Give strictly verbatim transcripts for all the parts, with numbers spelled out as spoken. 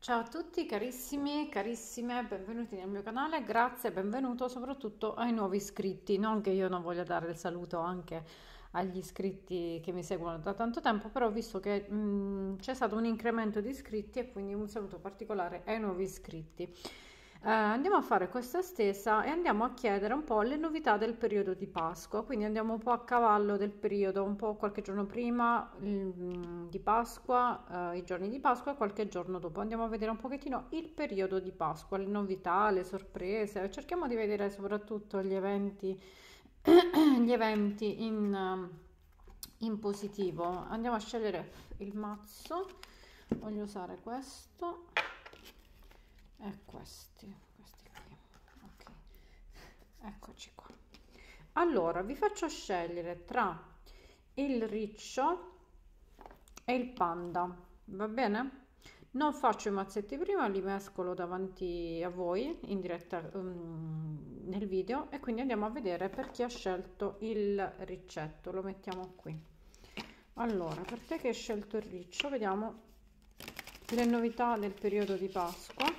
Ciao a tutti carissimi, carissime, benvenuti nel mio canale, grazie e benvenuto soprattutto ai nuovi iscritti, non che io non voglia dare il saluto anche agli iscritti che mi seguono da tanto tempo, però ho visto che mh, c'è stato un incremento di iscritti e quindi un saluto particolare ai nuovi iscritti. Eh, andiamo a fare questa stesa e andiamo a chiedere un po' le novità del periodo di Pasqua, quindi andiamo un po' a cavallo del periodo, un po' qualche giorno prima mm, di Pasqua, eh, i giorni di Pasqua e qualche giorno dopo. Andiamo a vedere un pochettino il periodo di Pasqua, le novità, le sorprese. Cerchiamo di vedere soprattutto gli eventi, gli eventi in, eh, in positivo. Andiamo a scegliere il mazzo. Voglio usare questo e questi, questi qui. Ok, eccoci qua. Allora, vi faccio scegliere tra il riccio e il panda, va bene? Non faccio i mazzetti prima, li mescolo davanti a voi in diretta um, nel video e quindi andiamo a vedere per chi ha scelto il riccetto. Lo mettiamo qui. Allora, per te che hai scelto il riccio, vediamo le novità del periodo di Pasqua.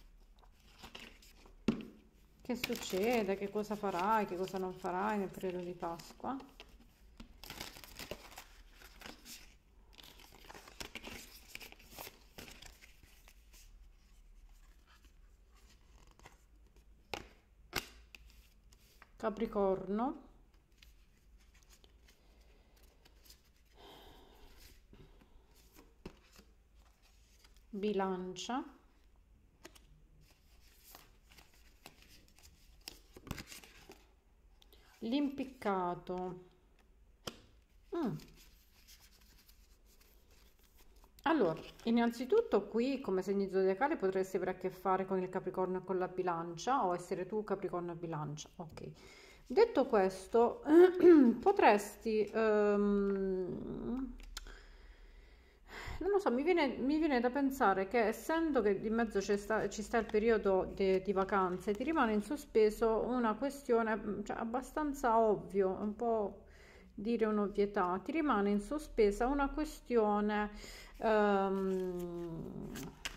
Che succede? Che cosa farai? Che cosa non farai nel periodo di Pasqua? Capricorno, Bilancia, l'impiccato. Mm. Allora, innanzitutto qui come segni zodiacali potresti avere a che fare con il Capricorno e con la Bilancia o essere tu Capricorno e Bilancia. Ok. Detto questo, potresti ehm, non lo so, mi viene, mi viene da pensare che essendo che di mezzo ci sta, ci sta il periodo de- di vacanze, ti rimane in sospeso una questione, mm, cioè, abbastanza ovvio, un po' dire un'ovvietà, ti rimane in sospesa una questione ehm,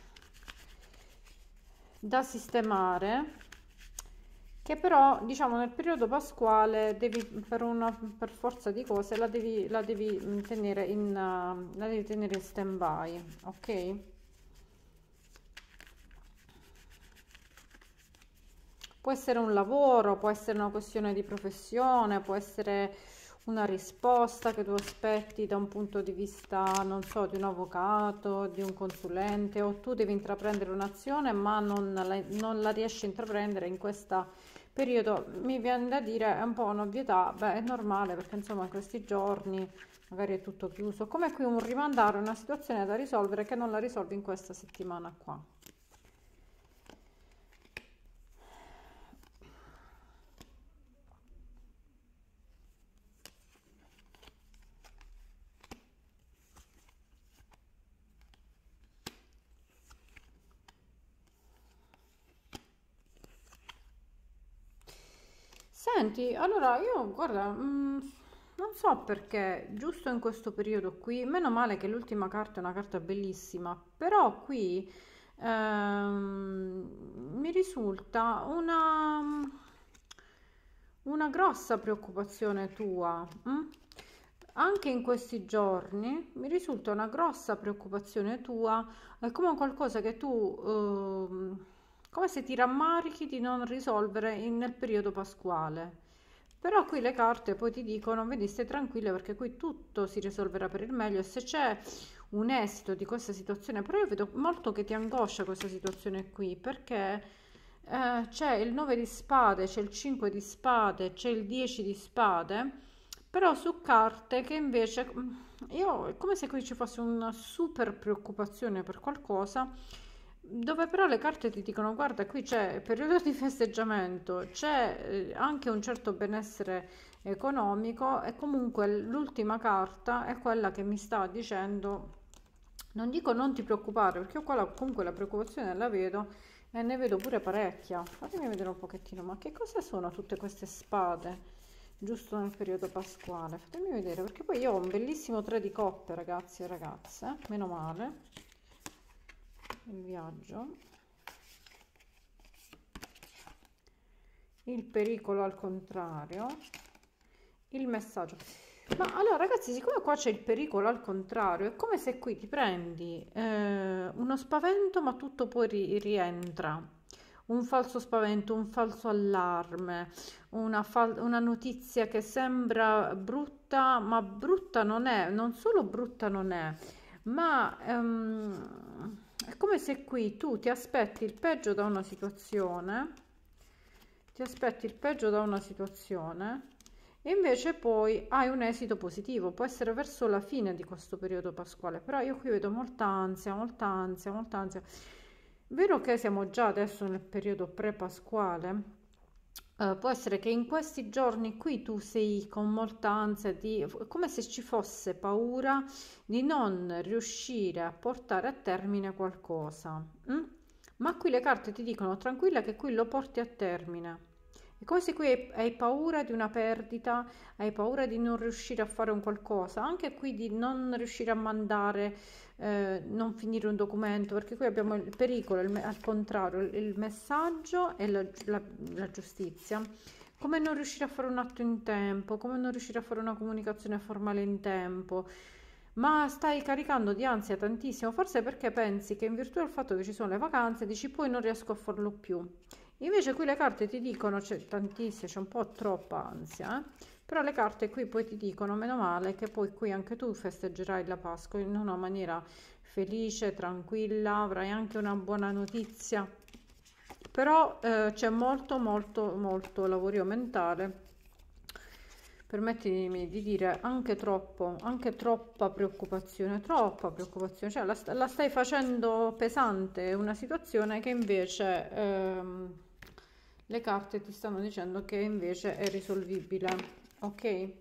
da sistemare che però diciamo nel periodo pasquale devi per una per forza di cose la devi, la devi mm, tenere in uh, la devi tenere in stand by, ok? Può essere un lavoro, può essere una questione di professione, può essere una risposta che tu aspetti da un punto di vista, non so, di un avvocato, di un consulente, o tu devi intraprendere un'azione ma non la, non la riesci a intraprendere in questo periodo. Mi viene da dire, è un po' un'ovvietà, beh, è normale perché insomma in questi giorni magari è tutto chiuso. Come qui un rimandare una situazione da risolvere che non la risolvi in questa settimana qua. Senti, allora io guarda, mm, non so perché, giusto in questo periodo qui, meno male che l'ultima carta è una carta bellissima, però qui ehm, mi risulta una, una grossa preoccupazione tua. Mm? Anche in questi giorni mi risulta una grossa preoccupazione tua, è come qualcosa che tu, ehm, come se ti rammarichi di non risolvere in- nel periodo pasquale. Però qui le carte poi ti dicono, vedi, stai tranquilla perché qui tutto si risolverà per il meglio e se c'è un esito di questa situazione, però io vedo molto che ti angoscia questa situazione qui perché eh, c'è il nove di spade, c'è il cinque di spade, c'è il dieci di spade, però su carte che invece mm, io è come se qui ci fosse una super preoccupazione per qualcosa dove però le carte ti dicono guarda qui c'è periodo di festeggiamento, c'è eh, anche un certo benessere economico e comunque l'ultima carta è quella che mi sta dicendo non dico non ti preoccupare perché io qua la- comunque la preoccupazione la vedo e ne vedo pure parecchia. Fatemi vedere un pochettino, ma che cosa sono tutte queste spade? Giusto nel periodo pasquale. Fatemi vedere, perché poi io ho un bellissimo tre di coppe, ragazzi e ragazze. Meno male. il viaggio, il pericolo al contrario, il messaggio. Ma allora ragazzi, siccome qua c'è il pericolo al contrario, è come se qui ti prendi eh, uno spavento ma tutto poi ri rientra, un falso spavento, un falso allarme, una, fal una notizia che sembra brutta, ma brutta non è, non solo brutta non è, ma ehm, è come se qui tu ti aspetti il peggio da una situazione, ti aspetti il peggio da una situazione e invece poi hai un esito positivo. Può essere verso la fine di questo periodo pasquale, però io qui vedo molta ansia, molta ansia, molta ansia. Vero che siamo già adesso nel periodo pre-pasquale, eh, può essere che in questi giorni qui tu sei con molta ansia, di, come se ci fosse paura di non riuscire a portare a termine qualcosa. Mm? Ma qui le carte ti dicono tranquilla che qui lo porti a termine. È come se qui hai, hai paura di una perdita, hai paura di non riuscire a fare un qualcosa, anche qui di non riuscire a mandare, eh, non finire un documento, perché qui abbiamo il pericolo, il, al contrario, il, il messaggio e la, la, la giustizia. Come non riuscire a fare un atto in tempo, come non riuscire a fare una comunicazione formale in tempo. Ma stai caricando di ansia tantissimo, forse perché pensi che in virtù del fatto che ci sono le vacanze, dici poi non riesco a farlo più. Invece qui le carte ti dicono, c'è tantissimo, c'è un po' troppa ansia, eh? Però le carte qui poi ti dicono, meno male, che poi qui anche tu festeggerai la Pasqua in una maniera felice, tranquilla, avrai anche una buona notizia. Però eh, c'è molto, molto, molto lavorio mentale. Permettimi di dire anche troppo, anche troppa preoccupazione, troppa preoccupazione, cioè la, la stai facendo pesante una situazione che invece ehm, le carte ti stanno dicendo che invece è risolvibile, ok?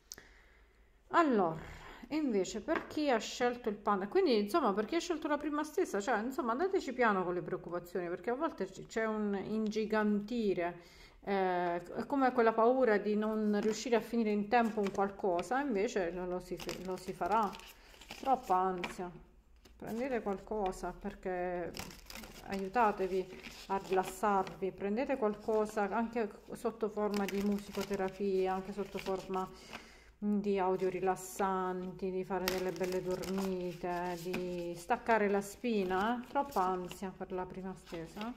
Allora, invece per chi ha scelto il panda, quindi insomma per chi ha scelto la prima stessa, cioè insomma andateci piano con le preoccupazioni, perché a volte c'è un ingigantire. Eh, è come quella paura di non riuscire a finire in tempo un qualcosa, invece lo si, lo si farà. Troppa ansia. Prendete qualcosa perché aiutatevi a rilassarvi, prendete qualcosa anche sotto forma di musicoterapia, anche sotto forma di audio rilassanti, di fare delle belle dormite, di staccare la spina, eh? Troppa ansia per la prima stesa.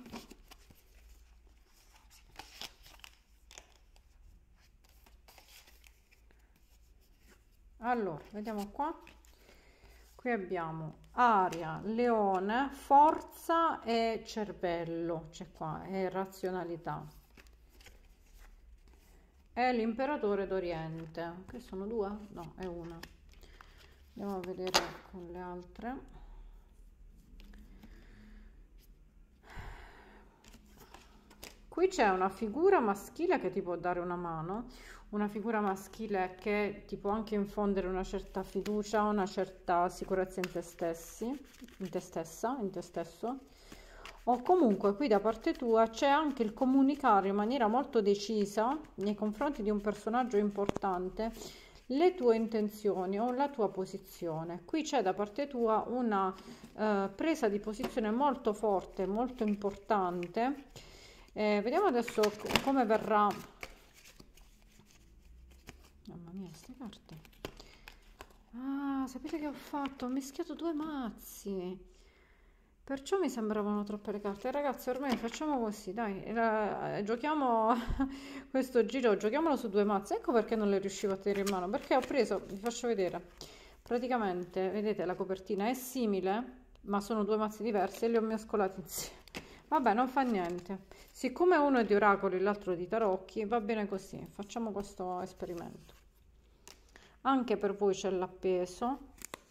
Allora, vediamo qua. Qui abbiamo aria, leone, forza e cervello, c'è qua, e razionalità. È l'imperatore d'Oriente. Che sono due? No, è una. Andiamo a vedere con le altre. Qui c'è una figura maschile che ti può dare una mano, una figura maschile che ti può anche infondere una certa fiducia, una certa sicurezza in te stessi, in te stessa, in te stesso. O comunque qui da parte tua c'è anche il comunicare in maniera molto decisa nei confronti di un personaggio importante le tue intenzioni o la tua posizione. Qui c'è da parte tua una eh, presa di posizione molto forte, molto importante. Eh, vediamo adesso come verrà. Mamma mia, queste carte. Ah, sapete che ho fatto? Ho mischiato due mazzi. Perciò mi sembravano troppe le carte. Ragazzi, ormai facciamo così, dai. Eh, giochiamo questo giro, giochiamolo su due mazzi. Ecco perché non le riuscivo a tenere in mano. Perché ho preso, vi faccio vedere. Praticamente, vedete, la copertina è simile, ma sono due mazzi diversi e li ho mescolati insieme. Vabbè, non fa niente. Siccome uno è di oracoli e l'altro di tarocchi, va bene così. Facciamo questo esperimento. Anche per voi c'è l'appeso.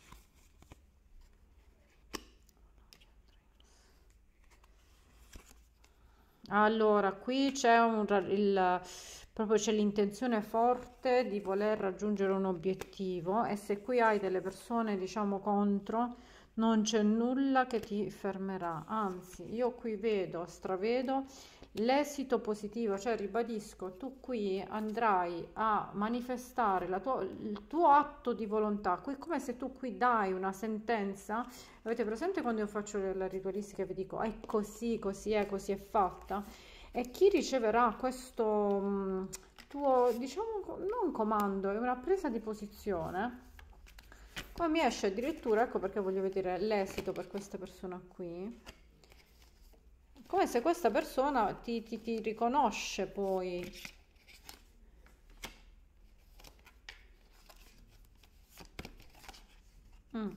Allora, qui c'è un, il, proprio c'è l'intenzione forte di voler raggiungere un obiettivo e se qui hai delle persone, diciamo, contro, non c'è nulla che ti fermerà. Anzi, io qui vedo, stravedo l'esito positivo, cioè ribadisco, tu qui andrai a manifestare la tua- il tuo atto di volontà, qui è come se tu qui dai una sentenza. Avete presente quando io faccio la ritualistica e vi dico è così, così è, così è fatta? E chi riceverà questo mh, tuo, diciamo, non comando, è una presa di posizione. Poi mi esce addirittura, ecco perché voglio vedere l'esito per questa persona qui. Come se questa persona ti, ti, ti riconosce poi. Mm.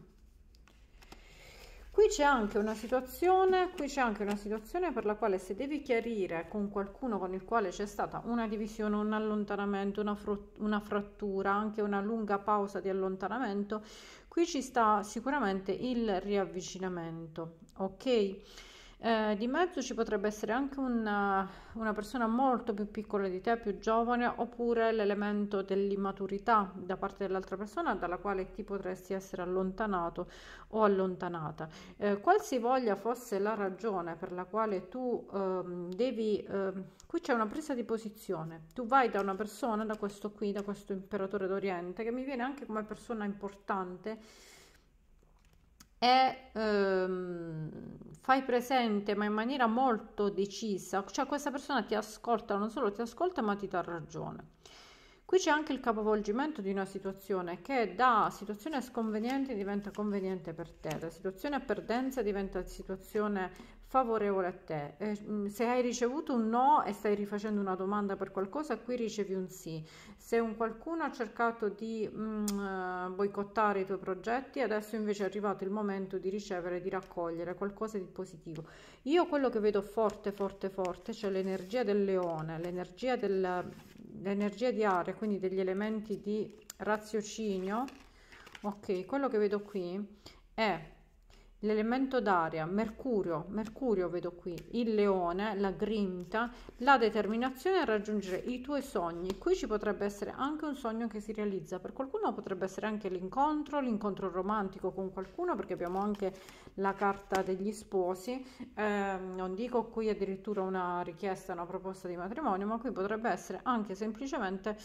Qui c'è anche una situazione, qui c'è anche una situazione per la quale se devi chiarire con qualcuno con il quale c'è stata una divisione, un allontanamento, una, una frattura, anche una lunga pausa di allontanamento, qui ci sta sicuramente il riavvicinamento, ok? Eh, di mezzo ci potrebbe essere anche una, una persona molto più piccola di te, più giovane, oppure l'elemento dell'immaturità da parte dell'altra persona dalla quale ti potresti essere allontanato o allontanata. Eh, qualsivoglia fosse la ragione per la quale tu ehm, devi, ehm, qui c'è una presa di posizione, tu vai da una persona, da questo qui, da questo imperatore d'Oriente, che mi viene anche come persona importante, e ehm, fai presente, ma in maniera molto decisa, cioè questa persona ti ascolta, non solo ti ascolta, ma ti dà ragione. Qui c'è anche il capovolgimento di una situazione che da situazione sconveniente diventa conveniente per te, da situazione a perdenza diventa situazione favorevole a te. Eh, mh, se hai ricevuto un no e stai rifacendo una domanda per qualcosa, qui ricevi un sì. Se un qualcuno ha cercato di mh, eh, boicottare i tuoi progetti, adesso invece è arrivato il momento di ricevere, di raccogliere qualcosa di positivo. Io quello che vedo forte, forte, forte, c'è l'energia del leone, l'energia del l'energia di aria, quindi degli elementi di raziocinio. Ok, quello che vedo qui è l'elemento d'aria, Mercurio, Mercurio vedo qui, il leone, la grinta, la determinazione a raggiungere i tuoi sogni. Qui ci potrebbe essere anche un sogno che si realizza, per qualcuno potrebbe essere anche l'incontro, l'incontro romantico con qualcuno, perché abbiamo anche la carta degli sposi, eh, non dico qui addirittura una richiesta, una proposta di matrimonio, ma qui potrebbe essere anche semplicemente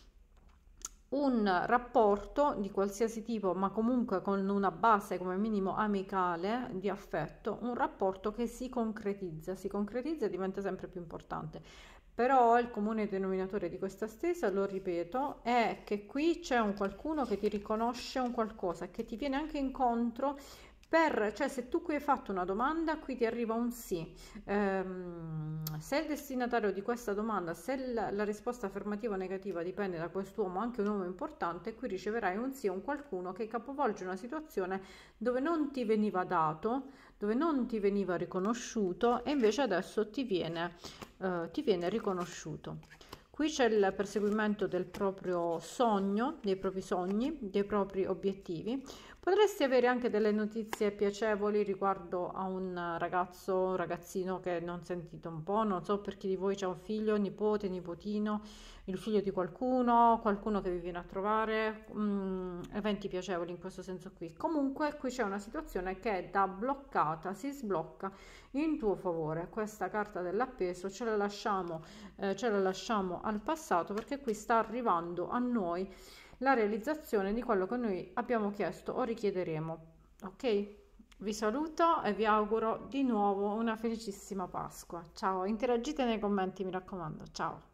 un rapporto di qualsiasi tipo, ma comunque con una base come minimo amicale, di affetto, un rapporto che si concretizza, si concretizza e diventa sempre più importante. Però il comune denominatore di questa stesa, lo ripeto, è che qui c'è un qualcuno che ti riconosce un qualcosa, che ti viene anche incontro. Per, cioè se tu qui hai fatto una domanda, qui ti arriva un sì. Ehm, se il destinatario di questa domanda, se la, la risposta affermativa o negativa dipende da quest'uomo, anche un uomo importante, qui riceverai un sì, un qualcuno che capovolge una situazione dove non ti veniva dato, dove non ti veniva riconosciuto e invece adesso ti viene, eh, ti viene riconosciuto. Qui c'è il perseguimento del proprio sogno, dei propri sogni, dei propri obiettivi. Potresti avere anche delle notizie piacevoli riguardo a un ragazzo, un ragazzino che non sentite un po', non so per chi di voi c'è un figlio, nipote, nipotino, il figlio di qualcuno, qualcuno che vi viene a trovare, mm, eventi piacevoli in questo senso qui. Comunque qui c'è una situazione che è da bloccata, si sblocca in tuo favore. Questa carta dell'appeso ce la lasciamo, eh, ce la lasciamo al passato, perché qui sta arrivando a noi la realizzazione di quello che noi abbiamo chiesto o richiederemo. Ok? Vi saluto e vi auguro di nuovo una felicissima Pasqua. Ciao, interagite nei commenti, mi raccomando. Ciao.